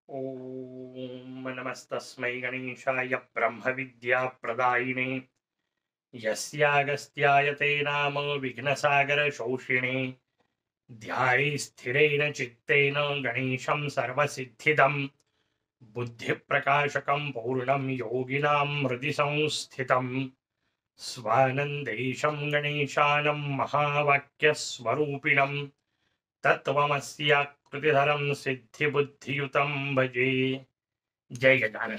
ओम नमस्तस्मै गणेशाय ब्रह्मविद्याप्रदायिने यस्यागस्त्याय ते नाम विघ्नसागरशोषिणे ध्याये स्थिरेण चित्तेन गणेशं सर्वसिद्धिदं बुद्धिप्रकाशकं पूर्णं योगिनां हृदि संस्थितं स्वानन्देशं गणेशानं महावाक्यस्वरूपिणं तत्त्वमस्याकृतिधरं सिद्धिबुद्धियुतं भजे. जय गजानन.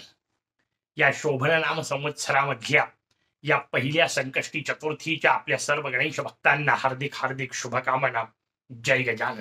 या शोभन नाम संवत्सरामधल्या या पहिल्या संकष्टी चतुर्थीच्या आपल्या सर्व गणेश भक्तांना हार्दिक हार्दिक शुभकामना. जय गजानन.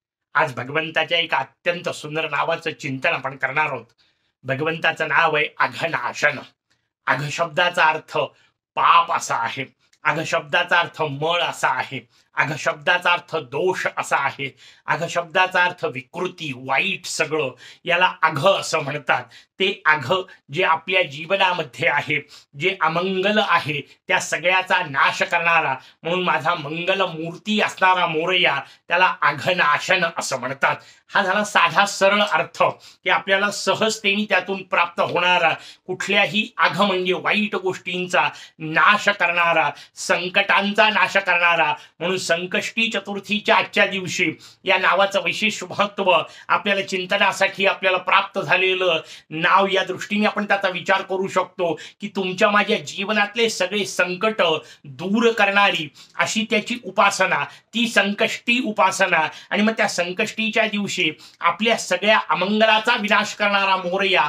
आज भगवंताच्या एका अत्यंत सुंदर नावाचं चिंतन आपण करणार आहोत. भगवंताचं नाव आहे अघनाशन. अघ शब्दाचा अर्थ पाप असा आहे, अघ शब्दाचा अर्थ मळ असा आहे, अघ शब्दाचा अर्थ दोष असा आहे, अघ शब्दाचा अर्थ विकृती, वाईट सगळं, याला अघ असं म्हणतात. ते अघ जे आपल्या जीवनामध्ये आहे, जे अमंगल आहे, त्या सगळ्याचा नाश करणारा, म्हणून माझा मंगल मूर्ती असणारा मोरया, त्याला अघनाशन असं म्हणतात. हा झाला साधा सरळ अर्थ की आपल्याला सहजतेने त्यातून प्राप्त होणारा, कुठल्याही अघ म्हणजे वाईट गोष्टींचा नाश करणारा, संकटांचा नाश करणारा. म्हणून संकष्टी चतुर्थीच्या आजच्या दिवशी या नावाचं विशेष महत्व आपल्याला चिंतनासाठी आपल्याला प्राप्त झालेलं नाव, या दृष्टीने आपण त्याचा विचार करू शकतो की तुमच्या माझ्या जीवनातले सगळे संकट दूर करणारी अशी त्याची उपासना, ती संकष्टी उपासना. आणि मग त्या संकष्टीच्या दिवशी आपल्या सगळ्या अमंगलाचा विनाश करणारा मोरया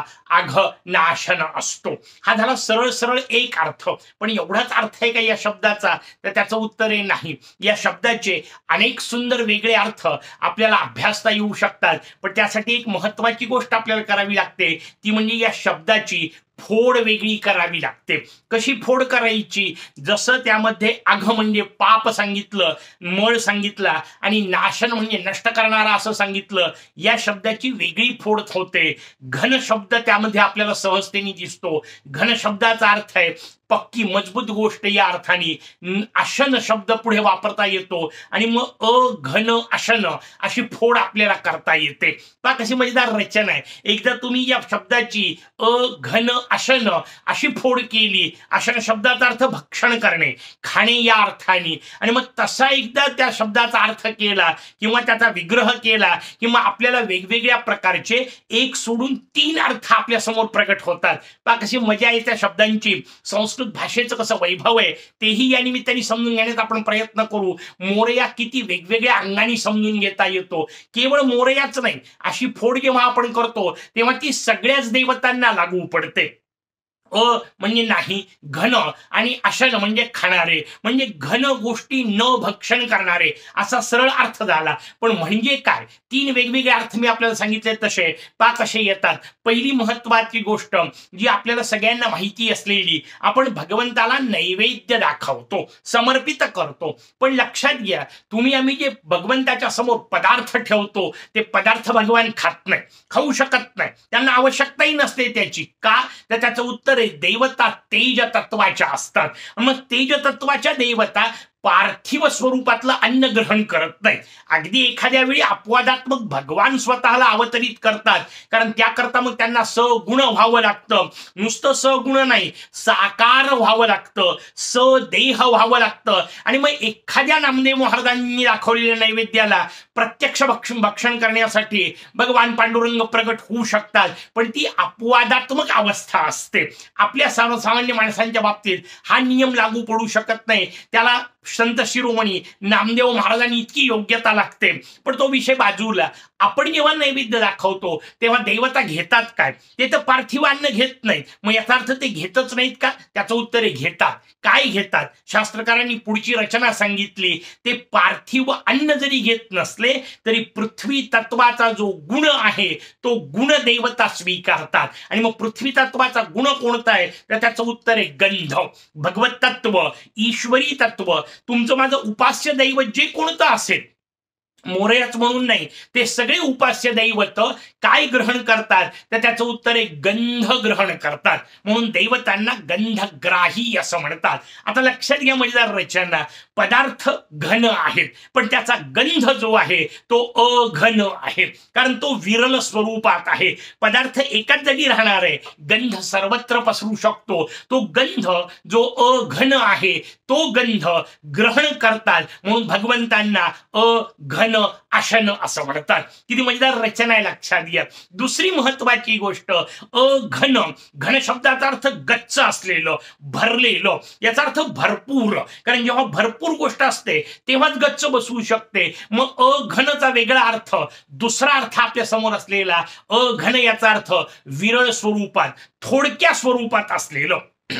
अघनाशन असतो. हा झाला सरळ सरळ एक अर्थ. पण एवढाच अर्थ आहे का या शब्दाचा? तर त्याचं उत्तर आहे नाही. या शब्दाचे अनेक सुंदर वेगळे अर्थ आपल्याला अभ्यासता येऊ शकतात. पण त्यासाठी एक महत्वाची गोष्ट आपल्याला करावी लागते, ती म्हणजे या शब्दाची फोड वेगळी करावी लागते. कशी फोड करायची? जसं त्यामध्ये अघ म्हणजे पाप सांगितलं, मळ सांगितला, आणि नाशन म्हणजे नष्ट करणारा असं सांगितलं, या शब्दाची वेगळी फोड होते. घन शब्द त्यामध्ये आपल्याला सहजतेने दिसतो. घन शब्दाचा अर्थ आहे पक्की मजबूत गोष्ट. या अर्थाने अशन शब्द पुढे वापरता येतो आणि मग अघन अशन अशी फोड आपल्याला करता येते. पहा कशी मजेदार रचना आहे. एकदा तुम्ही या शब्दाची अघन अशन अशी फोड केली, अशन शब्दाचा अर्थ भक्षण करणे, खाणे या अर्थाने, आणि मग तसा एकदा त्या शब्दाचा अर्थ केला किंवा त्याचा विग्रह केला किंवा आपल्याला वेगवेगळ्या प्रकारचे एक सोडून तीन अर्थ आपल्या समोर प्रकट होतात. पहा कशी मजा आहे त्या शब्दांची. संस्कृत भाषेचं कसं वैभव आहे तेही या निमित्ताने समजून घेण्याचा आपण प्रयत्न करू. मोरया किती वेगवेगळ्या अंगाने समजून घेता येतो. केवळ मोरयाच नाही, अशी फोड जेव्हा आपण करतो तेव्हा ती सगळ्याच देवतांना लागू पडते. म्हणजे नाही, घन, आणि अशन म्हणजे खाणारे, म्हणजे घन गोष्टी न भक्षण करणारे असा सरळ अर्थ झाला. पण म्हणजे काय? तीन वेगवेगळे अर्थ मी आपल्याला सांगितले तसे पा कसे येतात. पहिली महत्वाची गोष्ट जी आपल्याला सगळ्यांना माहिती असलेली, आपण भगवंताला नैवेद्य दाखवतो, समर्पित करतो. पण लक्षात घ्या, तुम्ही आम्ही जे भगवंताच्या समोर पदार्थ ठेवतो ते पदार्थ भगवान खात नाही, खाऊ शकत नाही, त्यांना आवश्यकताही नसते त्याची. का? तर त्याचं उत्तर आहे देवता तेज तत्वाच्या असतात. मग तेज तत्वाच्या देवता पार्थिव स्वरूपातलं अन्न ग्रहण करत नाही. अगदी एखाद्या वेळी अपवादात्मक भगवान स्वतःला अवतरित करतात, कारण त्याकरता मग त्यांना सगुण व्हावं लागतं. नुसतं सगुण नाही, साकार व्हावं लागतं, सदेह व्हावं लागतं. आणि मग एखाद्या नामदेव महाराजांनी दाखवलेल्या नैवेद्याला प्रत्यक्ष भक्षण करण्यासाठी भगवान पांडुरंग प्रगट होऊ शकतात. पण ती अपवादात्मक अवस्था असते. आपल्या सर्वसामान्य माणसांच्या बाबतीत हा नियम लागू पडू शकत नाही. त्याला संत शिरोमणी नामदेव महाराजांनी इतकी योग्यता लागते. पण तो विषय बाजूला. आपण जेव्हा नैवेद्य दाखवतो तेव्हा देवता घेतात काय? ते तर पार्थिव अन्न घेत नाहीत. मग याचा अर्थ ते घेतच नाहीत का? त्याचं उत्तर आहे घेतात. काय घेतात? शास्त्रकारांनी पुढची रचना सांगितली. ते पार्थिव अन्न जरी घेत नसले तरी पृथ्वी तत्वाचा जो गुण आहे तो गुण देवता स्वीकारतात. आणि मग पृथ्वी तत्वाचा गुण कोणता आहे? तर त्याचं उत्तर आहे गंध. भगवत तत्व, ईश्वरी तत्व, तुमचं माझं उपास्य दैवत जे कोणतं असेल, मोरयाच म्हणून नाही, ते सगळे उपास्य दैवत काय ग्रहण करतात, तर त्याचं उत्तर आहे गंध ग्रहण करतात, म्हणून दैवतांना गंधग्राही असं म्हणतात. आता लक्षात घ्या मजेदार रचना, पदार्थ घन आहेत पण त्याचा गंध जो आहे तो अघन आहे, कारण तो विरल स्वरूपात आहे. पदार्थ एकाच जागी राहणार आहे, गंध सर्वत्र पसरू शकतो. तो गंध जो अघन आहे तो गंध ग्रहण करतात, म्हणून भगवंतांना अघन अशन असं म्हणतात. किती मजेदार रचना आहे, लक्षात घ्या. दुसरी महत्वाची गोष्ट, अघन, घन शब्दाचा अर्थ गच्च असलेलं, भरलेलं, याचा अर्थ भरपूर, कारण जेव्हा भरपूर गोष्ट असते तेव्हाच गच्च बसवू शकते. मग अघनचा वेगळा अर्थ, दुसरा अर्थ आपल्या समोर असलेला अघन याचा अर्थ विरळ स्वरूपात, थोडक्या स्वरूपात असलेलं.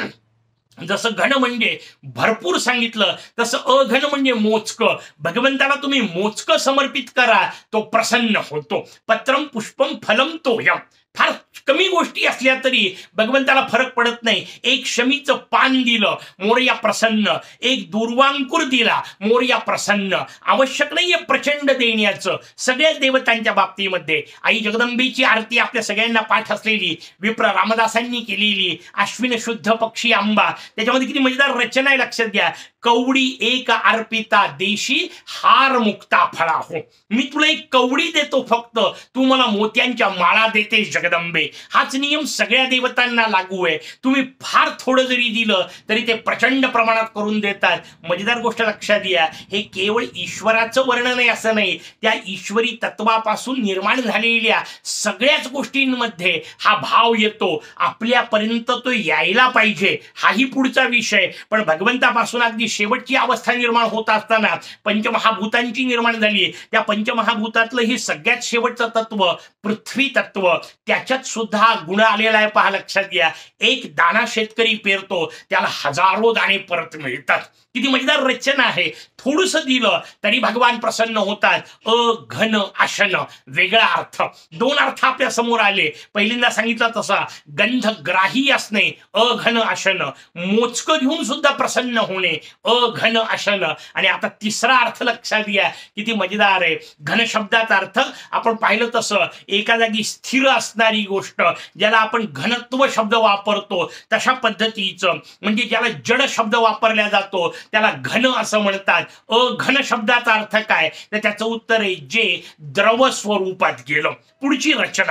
जसं घन म्हणजे भरपूर सांगितलं, तसं अघन म्हणजे मोजकं. भगवंताला तुम्ही मोजकं समर्पित करा, तो प्रसन्न होतो. पत्रम पुष्पम फलम तोयम, फार कमी गोष्टी असल्या तरी भगवंताला फरक पडत नाही. एक शमीचं पान दिलं, मोरया प्रसन्न. एक दुर्वांकुर दिला, मोरया प्रसन्न. आवश्यक नाहीये प्रचंड देण्याचं. सगळ्या देवतांच्या बाबतीमध्ये आई जगदंबेची आरती आपल्या सगळ्यांना पाठ असलेली, विप्र रामदासांनी केलेली, अश्विन शुद्ध पक्षी आंबा, त्याच्यामध्ये किती मजेदार रचना आहे, लक्षात घ्या. कवडी एक अर्पिता देशी हार मुक्ता फळा हो. मी तुला एक कवडी देतो फक्त, तू मला मोत्यांच्या माळा देतेस जगदंबे. हाच नियम सगळ्या देवतांना लागू आहे. तुम्ही फार थोडं जरी दिलं तरी ते प्रचंड प्रमाणात करून देतात. मजेदार गोष्ट लक्षात घ्या, हे केवळ ईश्वराचं वर्णन आहे असं नाही, त्या ईश्वरी तत्वापासून निर्माण झालेल्या सगळ्याच गोष्टींमध्ये हा भाव येतो. आपल्यापर्यंत तो यायला पाहिजे, हाही पुढचा विषय. पण भगवंतापासून अगदी शेवटची अवस्था निर्माण होत असताना पंचमहाभूतांची निर्माण झाली. त्या पंचमहाभूतातलं हे सगळ्यात शेवटचं तत्व पृथ्वी तत्व, त्याच्यात सुद्धा गुण आलेला आहे. पहा, लक्षात घ्या. एक दाणा शेतकरी पेरतो, त्याला हजारो दाणे परत मिळतात. किती मजेदार रचना आहे. थोडंसं दिलं तरी भगवान प्रसन्न होतात. अघन अशन, वेगळा अर्थ. दोन अर्थ आपल्या समोर आले. पहिल्यांदा सांगितलं तसा गंधग्राही असणे, अघन अशन, मोजकं घेऊन सुद्धा प्रसन्न होणे, अघन अशन. आणि आता तिसरा अर्थ लक्षात घ्या, किती मजेदार आहे. घन शब्दाचा अर्थ आपण पाहिलं तसं एका जागी स्थिर असणारी गोष्ट, ज्याला आपण घनत्व शब्द वापरतो तशा पद्धतीचं, म्हणजे ज्याला जड शब्द वापरला जातो त्याला घन असं म्हणतात. अघन शब्दाचा अर्थ काय, तर त्याचं उत्तर आहे जे द्रव स्वरूपात गेलं. पुढची रचना,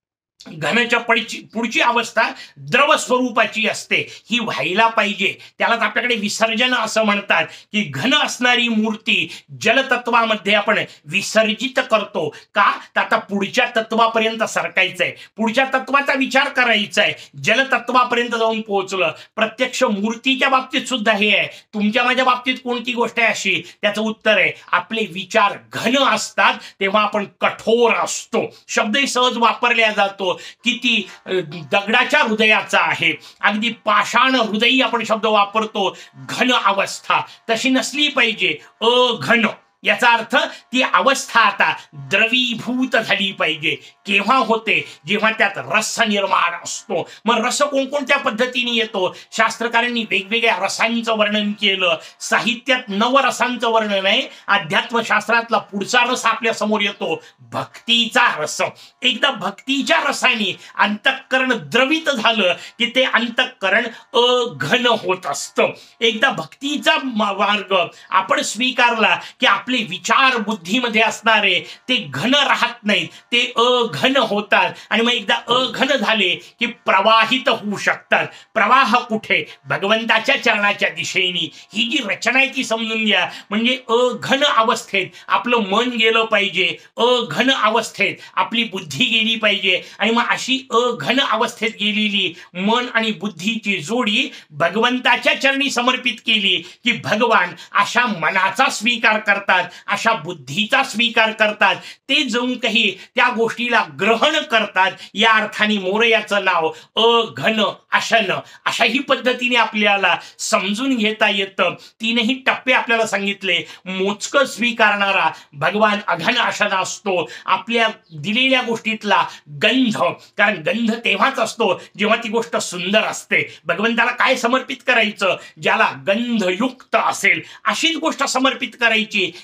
घनाच्या पुढची अवस्था द्रव स्वरूपाची असते, ही व्हायला पाहिजे. त्यालाच आपल्याकडे विसर्जन असं म्हणतात, की घन असणारी मूर्ती जलतत्वामध्ये आपण विसर्जित करतो. का, तर आता पुढच्या तत्वापर्यंत सरकायचंय, पुढच्या तत्वाचा विचार करायचा आहे. जलतत्वापर्यंत जाऊन पोहोचलं. प्रत्यक्ष मूर्तीच्या बाबतीत सुद्धा हे आहे. तुमच्या माझ्या बाबतीत कोणती गोष्ट आहे अशी, त्याचं उत्तर आहे आपले विचार घन असतात तेव्हा आपण कठोर असतो. शब्दही सहज वापरला जातो. किती दगडाच्या हृदयाचा आहे, अगदी पाषाण हृदयी आपण शब्द वापरतो. घन अवस्था तशी नसली पाहिजे, अघन. याचा अर्थ ती अवस्था आता द्रवीभूत झाली पाहिजे. केव्हा होते, जेव्हा त्यात रस निर्माण असतो. मग रस कोणकोणत्या पद्धतीने येतो, शास्त्रकारांनी वेगवेगळ्या रसांचं वर्णन केलं. साहित्यात नवरसांचं वर्णन आहे. अध्यात्मशास्त्रातला पुढचा रस आपल्या समोर येतो, भक्तीचा रस. एकदा भक्तीच्या रसाने अंतःकरण द्रवित झालं की ते अंतःकरण अघन होत असतं. एकदा भक्तीचा मार्ग आपण स्वीकारला की आपले विचार बुद्धीमध्ये असणारे ते घन राहत नाहीत, ते अघन होतात. आणि मग एकदा अघन झाले की प्रवाहित होऊ शकतात. प्रवाह कुठे, भगवंताच्या चरणाच्या दिशेने. ही जी रचना आहे ती समजून घ्या. म्हणजे अघन अवस्थेत आपलं मन गेलं पाहिजे, अघन अवस्थेत आपली बुद्धी गेली पाहिजे. आणि मग अशी अघन अवस्थेत गेलेली मन आणि बुद्धीची जोडी भगवंताच्या चरणी समर्पित केली की भगवान अशा मनाचा स्वीकार करतात, अशा बुद्धीचा स्वीकार करतात. ते जणू काही त्या गोष्टीला ग्रहण करतात. या अर्थाने मोरयाचं नाव अघन अशन अशाही पद्धतीने आपल्याला समजून घेता येतं. तीनही टप्पे आपल्याला सांगितले. मोजकं स्वीकारणारा भगवान अघन अशन असतो. आपल्या दिलेल्या गोष्टीतला गंध, कारण गंध तेव्हाच असतो जेव्हा ती गोष्ट सुंदर असते. भगवंताला काय समर्पित करायचं, ज्याला गंधयुक्त असेल अशीच गोष्ट समर्पित करायची,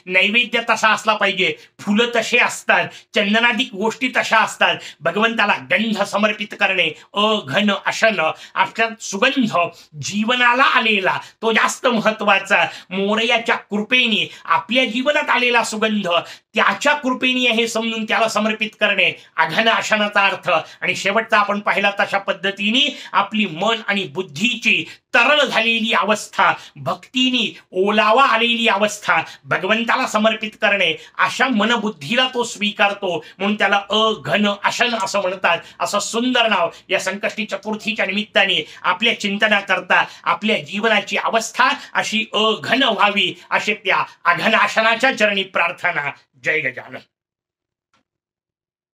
नैवेद्य तसा असला पाहिजे, फुलं तसे असतात, चंदनादी गोष्टी तशा असतात. भगवंताला गंध समर्पित करणे, अघन अशन अर्थात सुगंध जीवनाला आलेला तो जास्त महत्वाचा. मोरयाच्या कृपेने आपल्या जीवनात आलेला सुगंध त्याच्या कृपेने हे समजून त्याला समर्पित करणे अघन अशनाचा अर्थ. आणि शेवटचा आपण पाहिला तशा पद्धतीने आपली मन आणि बुद्धीची तरल झालेली अवस्था, भक्तीने ओलावा आलेली अवस्था भगवंताला समर्पित करणे, अशा मनबुद्धीला तो स्वीकारतो म्हणून त्याला अघन अशन असं म्हणतात. असं सुंदर नाव या संकष्टी चतुर्थीच्या निमित्ताने आपल्या चिंतनाकरता आपल्या जीवनाची अवस्था अशी अघन व्हावी अशी त्या अघन अशनाच्या चरणी प्रार्थना. जय गजानन.